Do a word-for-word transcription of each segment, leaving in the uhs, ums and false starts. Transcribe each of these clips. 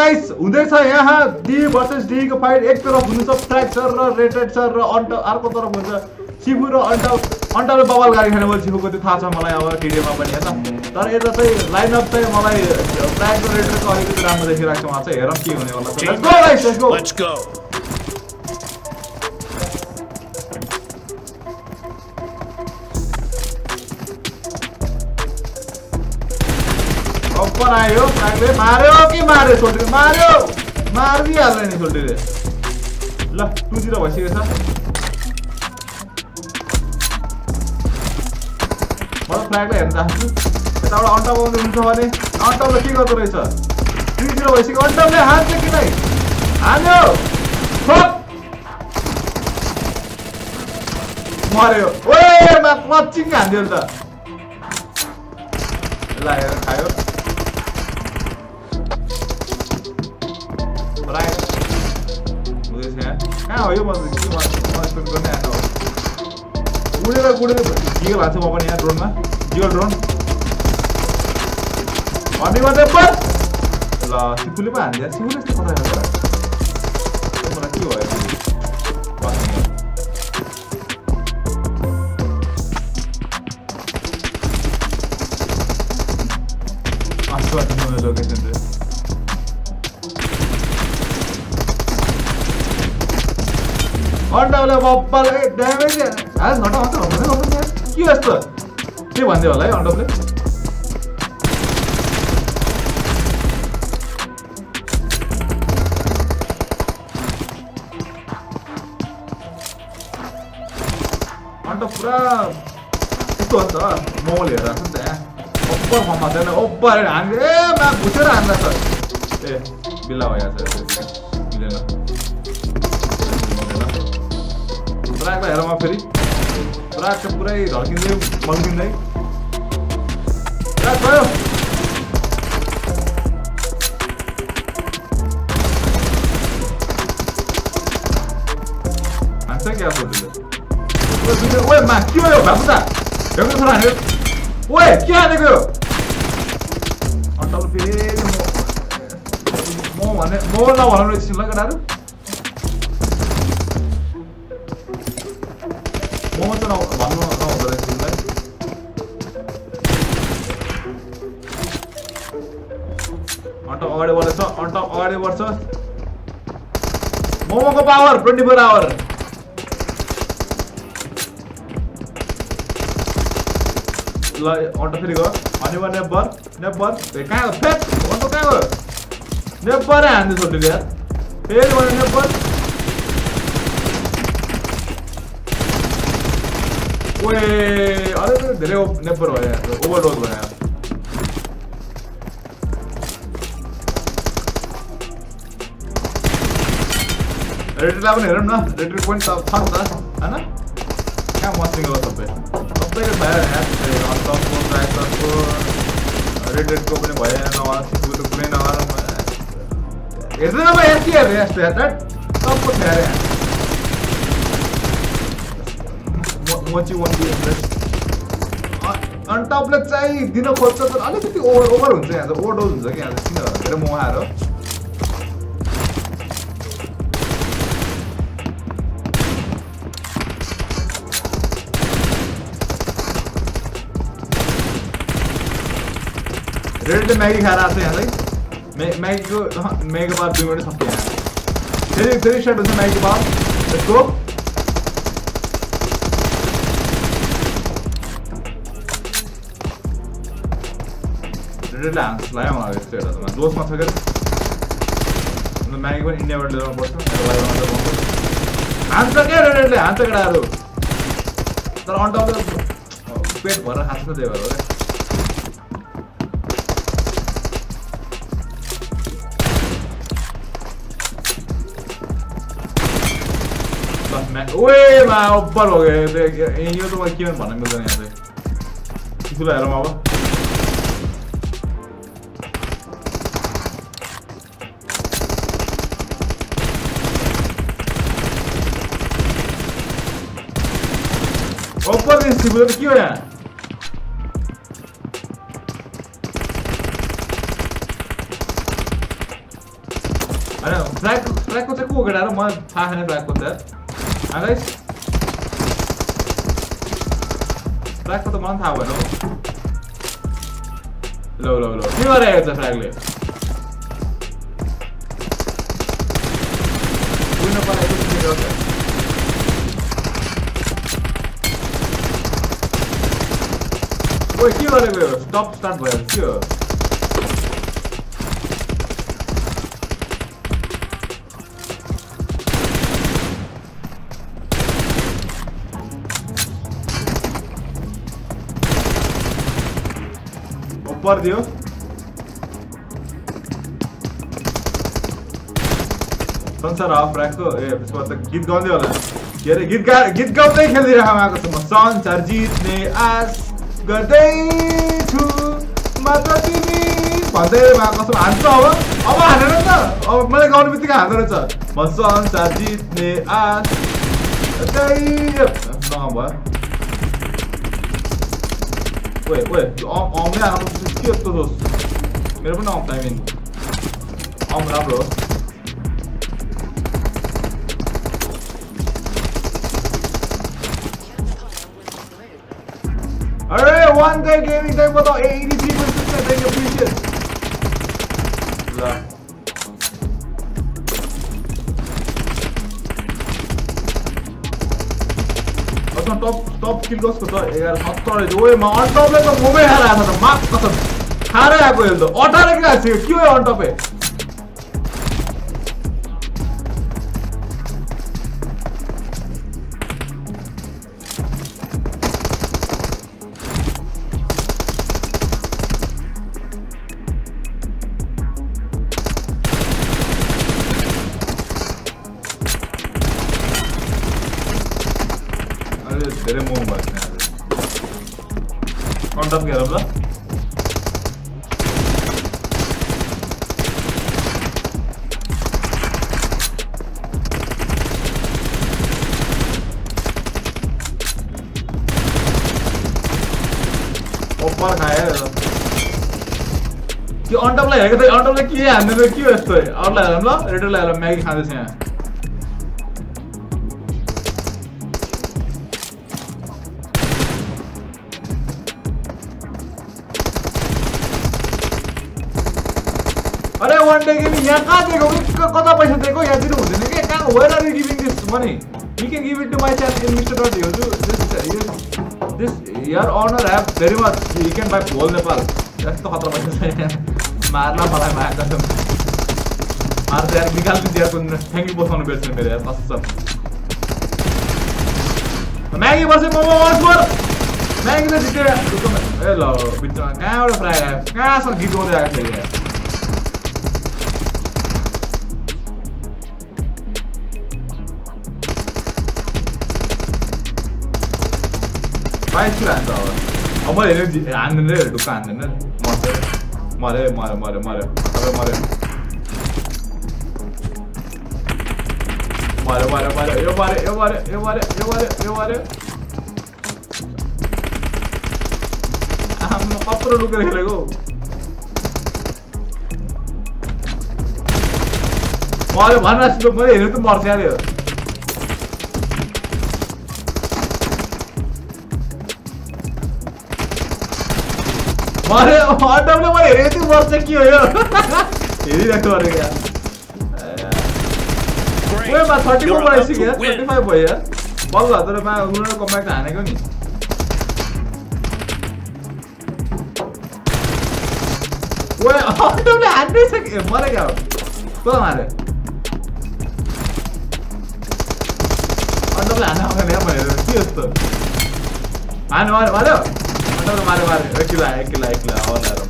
Guys हुँदैछ यहाँ D versus D को फाइट एक तरफ हुनु छ फ्र्याक्चर र रेटेड सर र अन्ट अर्को तरफ हुन्छ सिफु र अन्ट अन्टले बबल गाडी खाने बोल सिफुको त्यो थाहा छ मलाई अब टिडीमा पनि हैन तर यता चाहिँ लाइनअप चाहिँ मलाई फ्र्याक र रेटेडको अलिकति राम्रो देखिरहेको छ उहाँ चाहिँ हेरौँ के हुने होला let's go guys let's go let's go ऊपर आयो फ्र्याकले मार्यो कि मार्यो सोल्टी मार्यो मार्दी हाल्ने नि सोल्टीले ल टु जीरो भइसकेको छ म फ्र्याकले हेर्न चाहन्छु यताबाट अन्टप आउँदै हुन्छ भने अन्टपले के गर्दो रहेछ थ्री जीरो भइसक्यो अन्टपले हान्छ कि नै हान्यो मर्यो ओए मा क्लचिङ हान्दियो त ल हेर खायो राइट बुझेछ यहाँ कहाँ हो यो म के म एक्सपेक्ट गर्ने आएको हो उडेर उडेर जिगल हाल्छु म पनि यहाँ ड्रोनमा जिगल ड्रोन भन्ने मात्रै पर ल सिफुले पो हान्दियो सिफुले यस्तो कता हेर्छ मलाई के भयो लोकेसन चाहिँ अन्टाले बब्बाले ड्यामेज हाल घटा मात्र हुँदैन के यस्तो के भन्दै होला है अन्टपले अन्टप पुरा यस्तो हुन्छ मोबाइल हेरेर छ नि त यहाँ ओपर फर्ममा छैन ओपर हान्ने ए मा घुसेर हान्दा छ ए बिल्ला भइहाल्छ मिलेन ट्र्याकलाई हेर म फेरि ट्र्याक त पुरै ढल्किँदै मल्किँदै ट्र्याक भयो हान्छ क्या सोध्दै ओए मा के भयो भापुता भेक्नु छोरा हान्यो ओए के हानेको यो अन्टल फेरि म भने म नभनाउनु एकछिन ल केटाहरू म मात्र भन्नु नहुँदो रहेछ तिमीलाई अन्टप अगाडि बढ्दैछ अन्टप अगाडि बढ्छ मोमोको पावर ट्वेन्टी फोर आवर ल अन्ट फेरि गयो अनि भयो नेपर नेपर कहाँ गयो फेक अन्ट कहाँ गयो नेपरै हान्दै छोड्यो यार फेरि भयो नेपर ओए अरे धेरै नेपर भयो यार ओभरडोज भयो यार रेटेडलाई पनि हेरौँ न रेटेड पोइन्ट त छ नि त होइन कहाँ मस्टिङ हो सबै सबैको भयो यार अन्टपको ट्र्याक्टरको रेटेडको पनि भएन नभए सिफुको कुनै नगरौँ हेर्दैन म यहाँ के हेर्ने यस्तो यार सबको थियो अरे मोची वान बी अन्टपले चाहिँ दिन खोज्छ तर अलिकति ओभर ओभर हुन्छ यहाँ चाहिँ ओभरडोज हुन्छ कि यहाँ किन धेरै म आएर रेडले म्यागी खाएर आएको छ यहाँलाई म्यागीको म्यागीको बाद दुई मिनट सक्यो यहाँ फेरि फेरि स्टार्ट हुन्छ म्यागीको बाद यसको रेडले हान्स लाग्यो मलाई यस्तो हेर्दा जोसमा छ क्या म्यागी पनि इन्डियाबाट ल्याउनु पर्छ हान्छ क्या रेडले हान्छ केटाहरू तर अन्टपले पेट भरेर खान्छ त्यही भएर क्या ओए मा ओभर हो गयो यो त मलाई के भन्न मिल्दैन यहाँ चाहिँ ठुलो हेरौँ अब ओभर दिन सिपुलो त के हो यहाँ हैन फ्ल्याग फ्ल्यागको चाहिँ को गेडा र म थाहा छैन फ्ल्यागको चाहिँ हा गाइस फ्ल्यागको त मलाई थाहा भएन ल ल ल के गरिरहेको छ फ्ल्यागले कुन पलाएको छ के गर्छ ओइ के गरेको यो स्टप स्टार्ट भयो के हो ऊपर दियो संसार हाफ राखको ए त्यसमा त गीत गाउँदै होला के अरे गीत गा गीत गाउँदै खेल्दिरहेको आएको छु म संसार जित्ने आश गर्दै छु मात्र तिमी भन्दै आएको छु हान्छ अब अब हानेर त अब मलाई गाउने बित्तिकै हान्दै रहेछ म संसार जित्ने आश गर्दै नभयो ओए ओए आउँदै आएको के यस्तो दोस्त मेरो पनि आउँछ आई मिन आउँ राम्रो हो अरे one day gaming time बताओ eighty-three percent thank you appreciate ल अच्छा टप टप किल कसको त यार सत्तर ओए म अन टपले त मोमै खाएर आएको त माफ कसम खाएर आएको यो त अठार किल आछ के हो अन टपे धेरै मोम भएको छ कन्टप गरौँ ल ओपर खायो त्यो अन्टपलाई हेरेको त अन्टपलाई के हान्दैन के हो यस्तो अरूलाई हेरौँ ल रेडरलाई हेरौँ म्यागी खाँदैछ यहाँ अरे one day gaming यहाँ कहाँ दिएको कता पैसा दिएको यहाँ दिनु हुँदैन के कहाँ where are you giving this money you can give it to my channel in mr.hyozu this this your honor have very much you can buy whole Nepal यस्तो खतरा पैसा छ मार्ला मलाई माया कसम मार्दै यार निकाल दिया कुन थ्यांक यू बसाउनु बेच्ने मेरो यार कसम म्यागी बसे मोमो वान्स मोर म्यागी त जिते ए ल बिचमा कहाँबाट फ्राई आयो कहाँसम्म गीत गाउँदै आएको छ यार बाइक किन हान्छ अब अब मैले हेर्नु हान्दैन रे ढुक्का हान्दैन मर्यो मर्यो मर्यो मर्यो मर्यो मर्यो मर्यो मर्यो मर्यो यो मर्यो यो मर्यो यो मर्यो यो मर्यो यो मर्यो आम्म कत्रो लुकेर खेलेको मर्यो भन्न मैले हेर्नु त मर्छ यार यो अरे अटमले मैले हेरेको थिएँ मर्छ के हो यो हेरिरहेको अरे यार ओए मा थर्टी फोर बनाइसक्यो यार थर्टी फाइभ भयो यार बल्ल तर मा उनीहरू कम्ब्याक हानेको नि ओए अटमले हान्दै सक्यो मरे क्या को मारे अटमले हान्न आउँदैन यार मैले के यस्तो हान्नु मारे मार्यो अटमले मारे मारे एक किलो एक किलो एक किलो आउन यार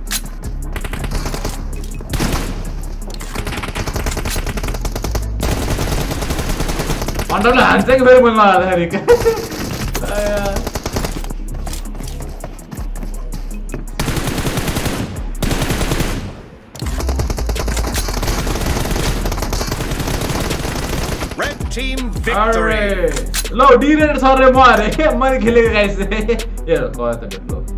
अटमले हान्छ कि फेरि मैले नहाल्दाखेरि Team victory. लो डी रेड छ रे म अरे मैले खेलेको गाइस ए कता भेट्लो